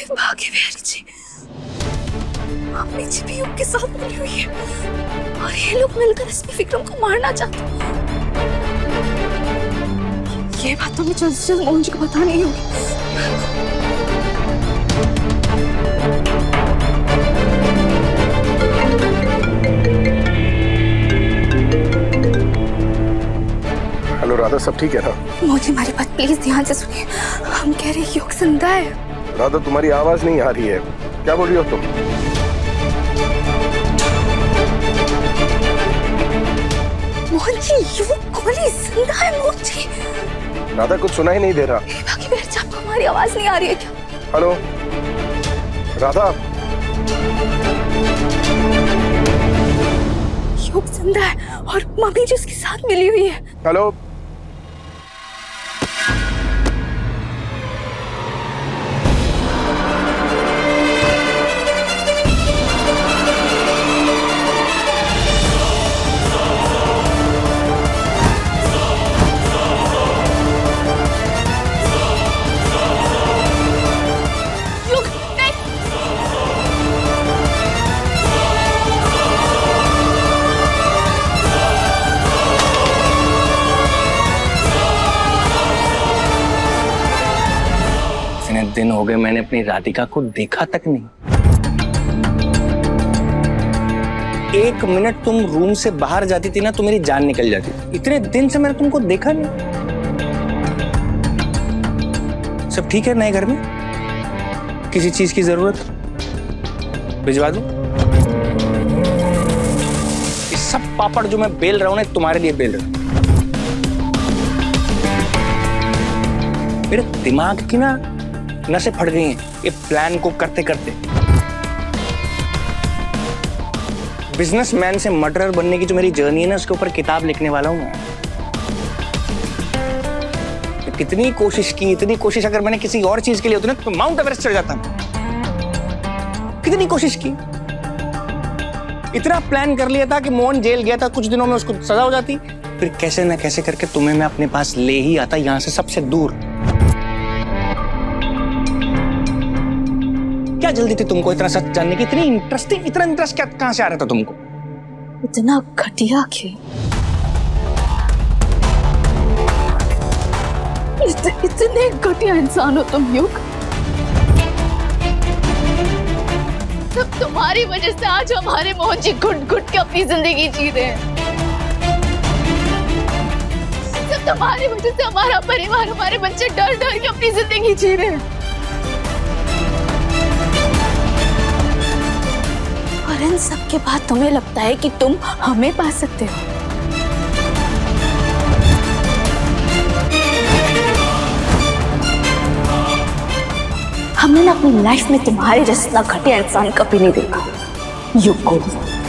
भाग्य बिहारी जी, मम्मी जी भी युग के साथ मिली हुई है और ये लोग मिलकर इसमें विक्रम को मारना चाहते हैं। ये बात तो मैं जल्द से जल्द मोहन जी को बतानी होगी। हेलो राधा, सब ठीक है ना? मोहन जी हमारी बात प्लीज ध्यान से सुनिए। हम कह रहे युग जिंदा है। राधा तुम्हारी आवाज नहीं आ रही है, क्या बोल रही हो तुम? मोहन जी युग कोहली जिंदा है। मोहन जी राधा कुछ सुना ही नहीं दे रहा। बाकी बेर आपको हमारी आवाज नहीं आ रही है क्या? हेलो राधा, युग जिंदा है और मम्मी जी उसके साथ मिली हुई है। हेलो दिन हो गए मैंने अपनी राधिका को देखा तक नहीं। 1 मिनट तुम रूम से बाहर जाती थी ना तो मेरी जान निकल जाती थी। इतने दिन से मैंने तुमको देखा नहीं। सब ठीक है नए घर में? किसी चीज की जरूरत भिजवा दूं? ये सब पापड़ जो मैं बेल रहा हूं ना तुम्हारे लिए बेल रहा हूं। मेरे दिमाग की ना नसें फट गई हैं ये प्लान को करते करते। बिजनेसमैन से मर्डरर बनने की जो मेरी जर्नी है ना उसके ऊपर किताब लिखने वाला हूं मैं। कितनी कोशिश की, इतनी कोशिश अगर मैंने किसी और चीज के लिए होती ना तो माउंट एवरेस्ट चढ़ जाता। कितनी कोशिश की, इतना प्लान कर लिया था कि मोहन जेल गया था, कुछ दिनों में उसको सजा हो जाती, फिर कैसे ना कैसे करके तुम्हें मैं अपने पास ले ही आता यहां से सबसे दूर। क्या जल्दी थी तुमको इतना सच जानने की? इतनी इंटरेस्टिंग, इतना इंटरेस्ट क्या कहां से आ रहा था तुमको? इतना घटिया खेल, इतने घटिया इंसान हो तुम युग। सब तुम्हारी वजह से आज हमारे मोहन जी घुट घुट के अपनी जिंदगी जी रहे हैं। सब तुम्हारी वजह से हमारा परिवार, हमारे बच्चे डर डर के अपनी जिंदगी जी रहे हैं। और इन सब के बाद तुम्हें लगता है कि तुम हमें पा सकते हो? हमने ना अपनी लाइफ में तुम्हारे जैसा घटिया इंसान कभी नहीं देखा। युग को